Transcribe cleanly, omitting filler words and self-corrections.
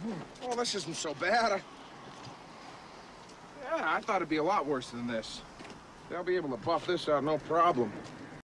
Well, this isn't so bad. Yeah, I thought it'd be a lot worse than this. They'll be able to buff this out, no problem.